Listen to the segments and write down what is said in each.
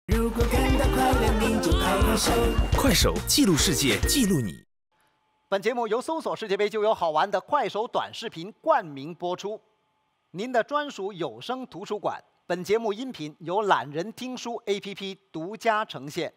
如果感到快乐，你就拍拍手。 快手记录世界，记录你。 本节目由搜索世界杯就有好玩的快手短视频冠名播出，您的专属有声图书馆。本节目音频由懒人听书 APP 独家呈现。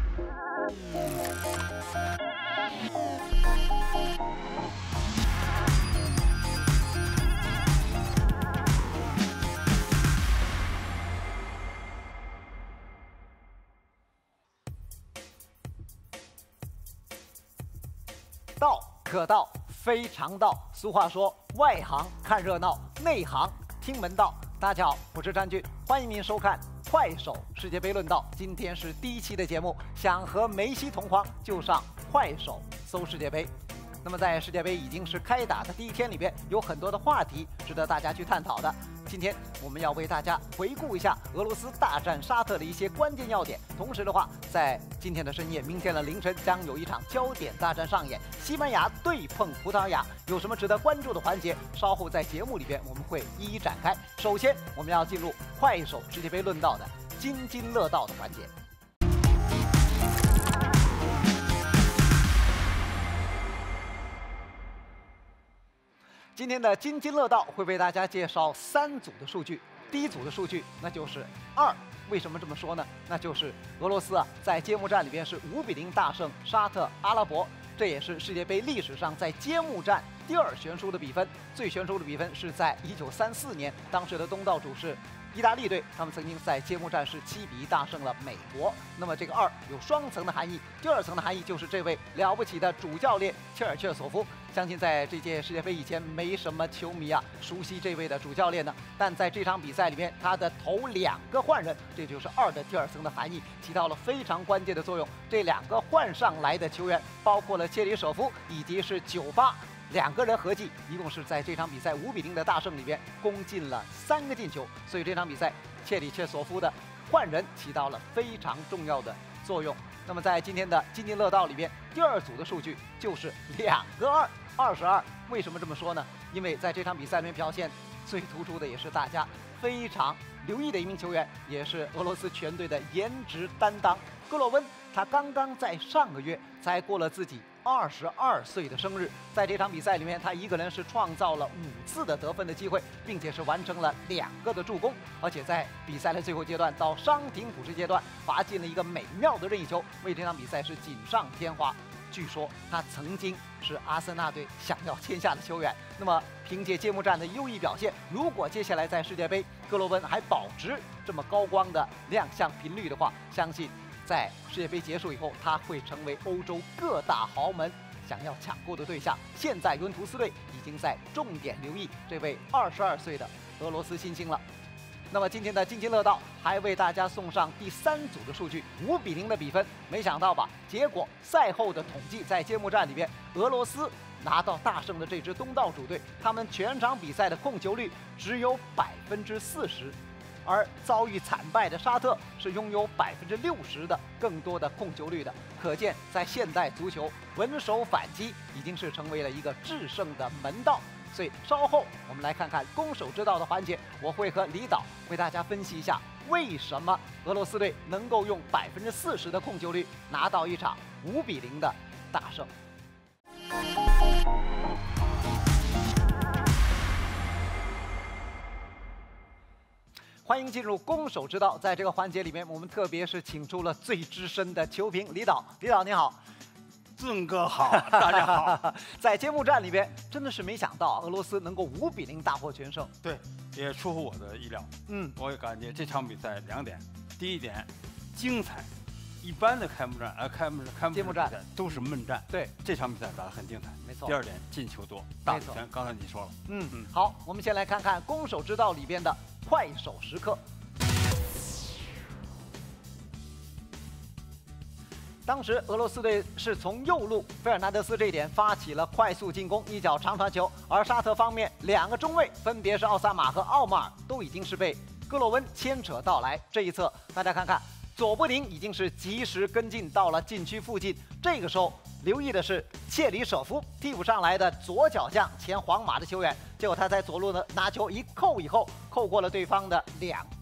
道可道，非常道。俗话说，外行看热闹，内行听门道。大家好，我是詹俊，欢迎您收看快手世界杯论道。今天是第1期的节目，想和梅西同框就上快手搜世界杯。那么在世界杯已经是开打的第1天里边，有很多的话题值得大家去探讨的。今天我们要为大家回顾一下俄罗斯大战沙特的一些关键要点。同时的话，在今天的深夜，明天的凌晨将有一场焦点大战上演，西班牙对碰葡萄牙，有什么值得关注的环节？稍后在节目里边我们会一一展开。首先，我们要进入快手世界杯论道的津津乐道的环节。今天的津津乐道会为大家介绍3组的数据。第一组的数据那就是2。为什么这么说呢？那就是俄罗斯在揭幕战里边是5比0大胜沙特阿拉伯，这也是世界杯历史上在揭幕战第2悬殊的比分。最悬殊的比分是在1934年，当时的东道主是意大利队，他们曾经在揭幕战是7比1大胜了美国。那么这个2有双层的含义，第2层的含义就是这位了不起的主教练切尔切索夫。相信在这届世界杯以前，没什么球迷熟悉这位的主教练呢。但在这场比赛里面，他的头2个换人，这就是2的第2层的含义，起到了非常关键的作用。这2个换上来的球员，包括了切里舍夫以及是98。2个人合计一共是在这场比赛5比0的大胜里边攻进了3个进球，所以这场比赛切里切索夫的换人起到了非常重要的作用。那么在今天的津津乐道里边，第2组的数据就是2个2，22。为什么这么说呢？因为在这场比赛里面表现最突出的，也是大家非常留意的一名球员，也是俄罗斯全队的颜值担当戈洛温。他刚刚在上个月才过了自己22岁的生日，在这场比赛里面，他一个人是创造了5次的得分的机会，并且是完成了2个的助攻，而且在比赛的最后阶段到伤停补时阶段罚进了一个美妙的任意球，为这场比赛是锦上添花。据说他曾经是阿森纳队想要签下的球员。那么凭借揭幕战的优异表现，如果接下来在世界杯戈洛温还保持这么高光的亮相频率的话，相信在世界杯结束以后，他会成为欧洲各大豪门想要抢购的对象。现在尤文图斯队已经在重点留意这位22岁的俄罗斯新星了。那么今天的津津乐道还为大家送上第3组的数据，5比0的比分。没想到吧？结果赛后的统计，在揭幕战里边，俄罗斯拿到大胜的这支东道主队，他们全场比赛的控球率只有40%。而遭遇惨败的沙特是拥有60%的更多的控球率的，可见在现代足球，稳守反击已经是成为了一个制胜的门道。所以稍后我们来看看攻守之道的环节，我会和李导为大家分析一下为什么俄罗斯队能够用40%的控球率拿到一场5比0的大胜。欢迎进入攻守之道，在这个环节里面，我们特别是请出了最资深的球评李导。李导你好。 俊哥好，大家好。 在揭幕战里边，真的是没想到俄罗斯能够5比0大获全胜。 对，也出乎我的意料。我也感觉这场比赛2点，第一点，精彩。一般的揭幕战都是闷战， 对， 这场比赛打得很精彩， 没错。 第2点，进球多，大比分刚才你说了。 好，我们先来看看攻守之道里边的快手时刻。当时俄罗斯队是从右路费尔南德斯这一点发起了快速进攻，一脚长传球，而沙特方面2个中卫分别是奥萨马和奥马尔，都已经是被戈洛温牵扯到来。这一侧大家看看，佐布林已经是及时跟进到了禁区附近，这个时候留意的是切里舍夫替补上来的左脚将，前皇马的球员，结果他在左路呢拿球一扣以后，扣过了对方的2个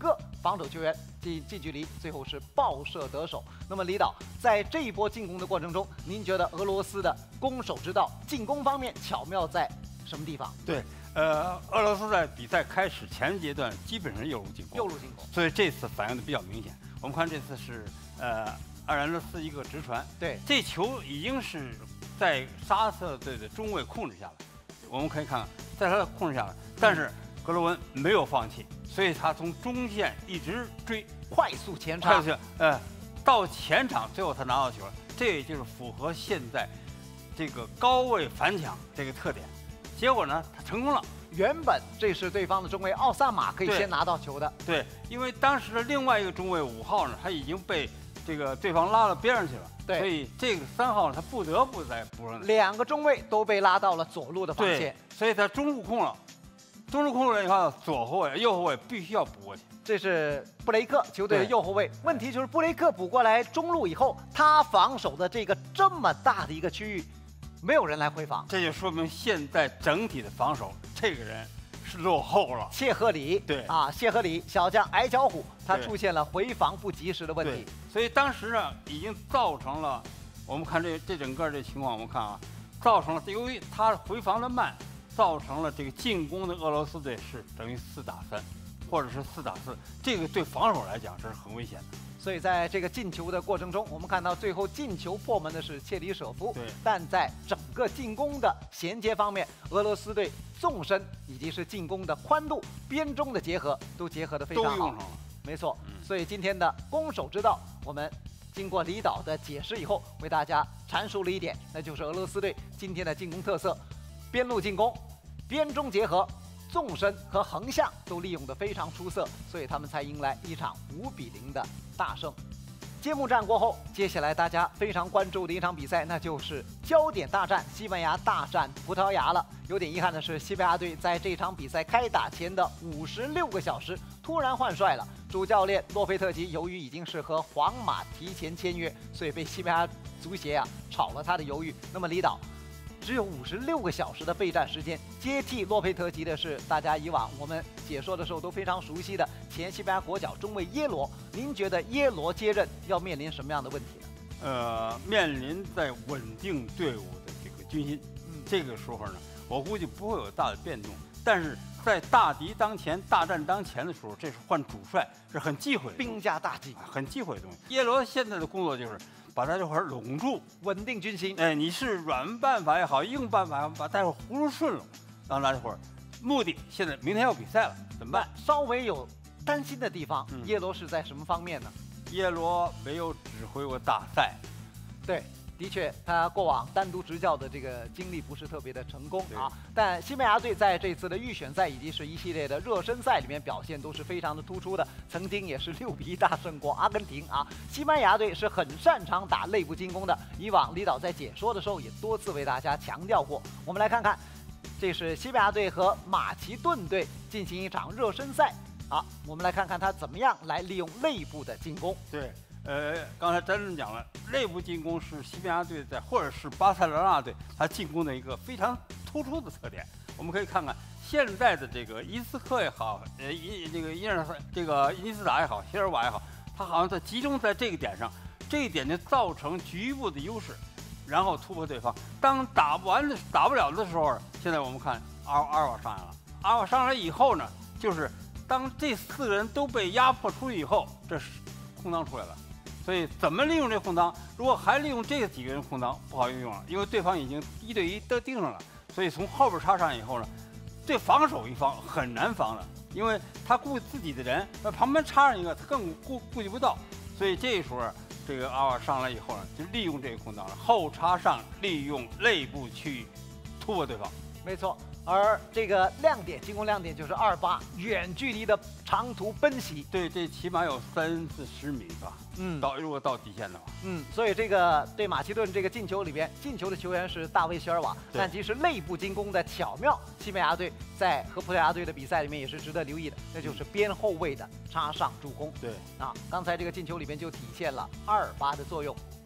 防守球员近距离，最后是爆射得手。那么李导在这一波进攻的过程中，您觉得俄罗斯的攻守之道，进攻方面巧妙在什么地方？ 对，俄罗斯在比赛开始前阶段基本上右路进攻，所以这次反应的比较明显。我们看这次是阿兰德斯一个直传， 对， 这球已经是在沙特队的中卫控制下了。我们可以看看，在他的控制下了，但是格罗文没有放弃，所以他从中线一直追， 快速前插， 到前场，最后他拿到球了。这也就是符合现在这个高位反抢这个特点。结果呢，他成功了。 原本这是对方的中卫奥萨马可以先拿到球的， 对，因为当时的另外一个中卫5号呢，他已经被这个对方拉到边上去了， 对， 所以这个3号他不得不再补上。 2个中卫都被拉到了左路的防线， 所以他中路空了。中路控了，你看左后卫、右后卫必须要补过去。 这是布雷克球队的右后卫。问题就是布雷克补过来中路以后，他防守的这个这么大的一个区域，没有人来回防。 这就说明现在整体的防守，这个人是落后了。 谢赫里， 对啊，谢赫里小将矮脚虎，他出现了回防不及时的问题。 所以当时呢，已经造成了，我们看这整个这情况，我们看啊，造成了由于他回防的慢。造成了这个进攻的俄罗斯队是等于4打3，或者是4打4，这个对防守来讲这是很危险的。 所以在这个进球的过程中，我们看到最后进球破门的是切里舍夫， 对。 但在整个进攻的衔接方面，俄罗斯队纵深以及是进攻的宽度、边中的结合都结合得非常好。 都用上了， 没错。所以今天的攻守之道，我们经过李导的解释以后，为大家阐述了一点，那就是俄罗斯队今天的进攻特色。边路进攻、边中结合、纵深和横向都利用得非常出色，所以他们才迎来一场5-0的大胜。揭幕战过后，接下来大家非常关注的一场比赛，那就是焦点大战——西班牙大战葡萄牙了。有点遗憾的是，西班牙队在这场比赛开打前的56个小时突然换帅了。主教练洛佩特吉由于已经是和皇马提前签约，所以被西班牙足协炒了他的鱿鱼。那么李导，只有56个小时的备战时间，接替洛佩特吉的是大家以往我们解说的时候都非常熟悉的前西班牙国脚中卫耶罗。您觉得耶罗接任要面临什么样的问题呢？面临在稳定队伍的这个军心。这个时候呢，我估计不会有大的变动。但是在大敌当前、大战当前的时候，这是换主帅是很忌讳的， 兵家大忌， 很忌讳的东西。耶罗现在的工作就是把大家伙拢住， 稳定军心。 你是软办法也好，硬办法把大家伙葫芦顺了，让大家伙目的现在明天要比赛了，怎么办？ 稍微有担心的地方，耶罗是在什么方面呢？ 耶罗没有指挥过大赛， 对。的确，他过往单独执教的这个经历不是特别的成功啊。但西班牙队在这次的预选赛以及是一系列的热身赛里面表现都是非常的突出的，曾经也是6-1大胜过阿根廷啊。西班牙队是很擅长打内部进攻的，以往李导在解说的时候也多次为大家强调过。我们来看看，这是西班牙队和马其顿队进行一场热身赛啊。我们来看看他怎么样来利用内部的进攻。 对。刚才詹总讲了，内部进攻是西班牙队或者是巴塞罗那队他进攻的一个非常突出的特点。我们可以看看现在的这个伊斯科也好，这个伊尼斯塔也好，席尔瓦也好，他好像在集中在这个点上，这一点就造成局部的优势，然后突破对方。当打不了的时候，现在我们看阿尔瓦上来了，阿尔瓦上来以后呢，就是当这4个人都被压迫出去以后，这是空当出来了。所以怎么利用这空当？如果还利用这几个人空当，不好运用了，因为对方已经1对1都盯上了。所以从后边插上以后呢，对防守一方很难防的，因为他顾自己的人，旁边插上一个，他更顾及不到。所以这时候这个阿瓦上来以后呢，就利用这个空当了，后插上，利用内部去突破对方。 没错。而这个亮点，进攻亮点就是2-8远距离的长途奔袭。 对，这起码有30-40米吧。如果到底线的话。 所以这个对马其顿这个进球里边，进球的球员是大卫席尔瓦，但其实内部进攻的巧妙，西班牙队在和葡萄牙队的比赛里面也是值得留意的，那就是边后卫的插上助攻。 对啊，刚才这个进球里边就体现了2-8的作用。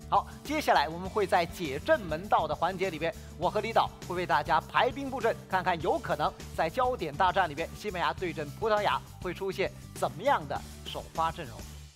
好，接下来我们会在解阵门道的环节里边，我和李导会为大家排兵布阵，看看有可能在焦点大战里边，西班牙对阵葡萄牙会出现怎么样的首发阵容。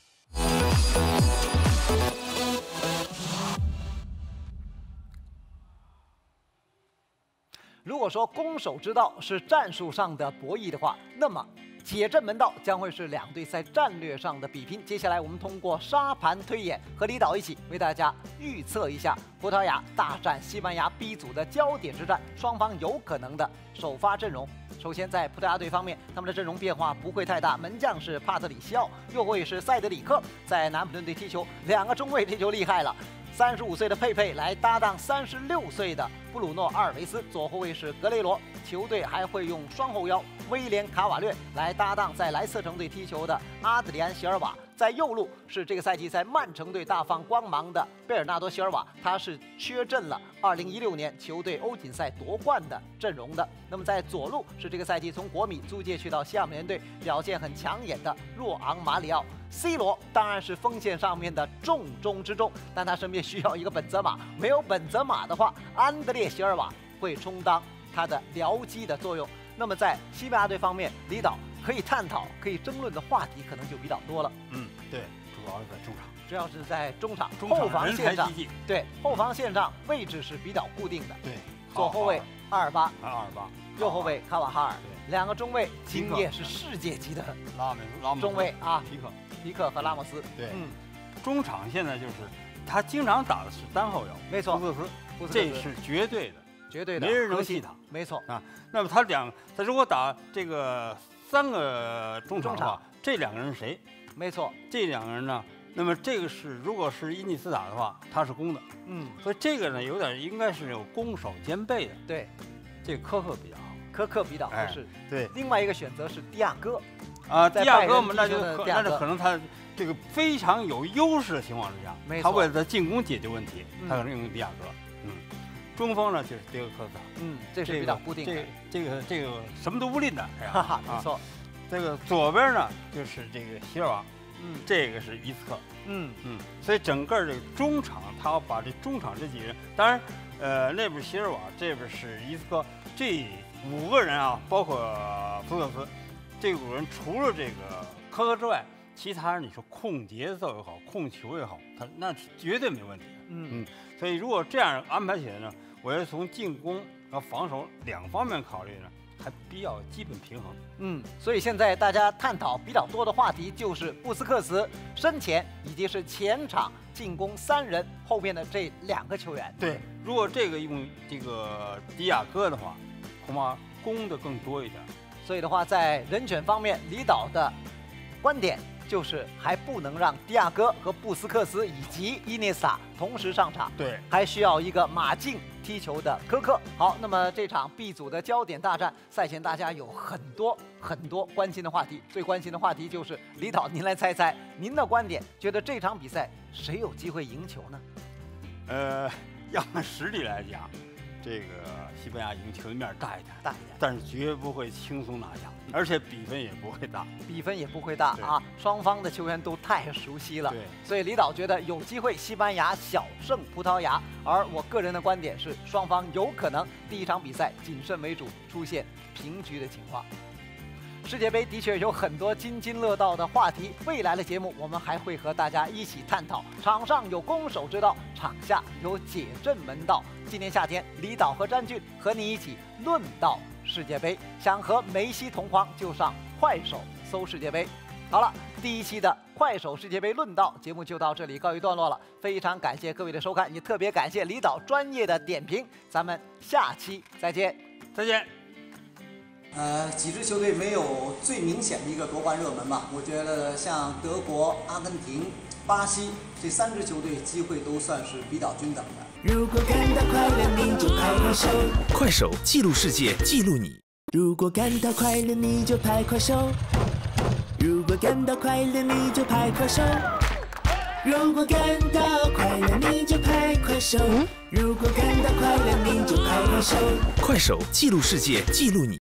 如果说攻守之道是战术上的博弈的话，那么解阵门道将会是两队在战略上的比拼。接下来我们通过沙盘推演和李导一起为大家预测一下葡萄牙大战西班牙 B 组的焦点之战，双方有可能的首发阵容。首先在葡萄牙队方面，他们的阵容变化不会太大，门将是帕特里西奥，右后卫是塞德里克，在南普顿队踢球，两个中卫这就厉害了。35岁的佩佩来搭档36岁的布鲁诺·阿尔维斯，左后卫是格雷罗。球队还会用双后腰威廉·卡瓦略来搭档在莱斯特城队踢球的阿德里安·席尔瓦。在右路是这个赛季在曼城队大放光芒的贝尔纳多·席尔瓦，他是缺阵了2016年球队欧锦赛夺冠的阵容的。那么在左路是这个赛季从国米租借去到西汉姆联队表现很抢眼的若昂·马里奥。C 罗当然是锋线上面的重中之重，但他身边需要一个本泽马，没有本泽马的话，安德烈·席尔瓦会充当他的僚机的作用。那么在西班牙队方面，李导可以探讨、可以争论的话题可能就比较多了。 对，主要是在中场， 主要是在中场， 中后防人线上才济济。 对，后防线上位置是比较固定的。 对， 左后卫阿尔巴， 阿尔巴， 右后卫卡瓦哈尔， 对， 两个中卫经验是世界级的拉姆斯中卫啊， 皮克。 皮克和拉莫斯。 对，中场现在就是他经常打的是单后腰， 没错， 布斯克斯，这是绝对的， 绝对的， 没人能替他。 没错啊，那么他如果打这个3个中场的话，这2个人是谁？ 没错， 这2个人呢？那么这个是如果是伊尼斯塔的话，他是攻的，所以这个呢有点应该是有攻守兼备的。 对， 这个科克比较好， 科克比较合适。 对， 另外一个选择是迪亚哥。 迪亚哥嘛，那就可能他这个非常有优势的情况之下，他为了在进攻解决问题，他可能用迪亚哥。中锋呢就是迪厄科斯塔。 这是比较固定的。 这个什么都不吝的， 哈哈，没错。 这个左边呢就是这个席尔瓦，这个是伊斯克。所以整个这个中场，他要把这中场这几人，当然，那边席尔瓦，这边是伊斯科，这5个人啊，包括福克斯，这5个人除了这个科克之外，其他人你说控节奏也好，控球也好，他那绝对没问题的。所以如果这样安排起来呢，我觉得从进攻和防守2方面考虑呢，还比较基本平衡。 所以现在大家探讨比较多的话题就是布斯克茨身前以及是前场进攻3人后面的这2个球员。 对，如果这个用这个迪亚哥的话，恐怕攻的更多一点。 所以的话，在人选方面，李导的观点就是还不能让迪亚哥和布斯克茨以及伊涅斯塔同时上场， 对， 还需要一个马竞踢球的科克。好，那么这场 B 组的焦点大战，赛前大家有很多关心的话题，最关心的话题就是李导，您来猜猜，您的观点，觉得这场比赛谁有机会赢球呢？ 要按实力来讲，这个西班牙赢球的面大一点，但是绝不会轻松拿下，而且比分也不会大，啊！双方的球员都太熟悉了，所以李导觉得有机会西班牙小胜葡萄牙，而我个人的观点是，双方有可能第一场比赛谨慎为主，出现平局的情况。世界杯的确有很多津津乐道的话题，未来的节目我们还会和大家一起探讨。场上有攻守之道，场下有解阵门道。今年夏天，李导和詹俊和你一起论道世界杯。想和梅西同框，就上快手搜世界杯。好了，第1期的快手世界杯论道节目就到这里告一段落了。非常感谢各位的收看，也特别感谢李导专业的点评。咱们下期再见， 再见。 几支球队没有最明显的一个夺冠热门吧？我觉得像德国、阿根廷、巴西这3支球队机会都算是比较均等的。 如果感到快乐，你就拍快手。 快手记录世界，记录你。 如果感到快乐，你就拍快手。如果感到快乐，你就拍快手。如果感到快乐，你就拍快手。如果感到快乐，你就拍快手。 快手记录世界，记录你。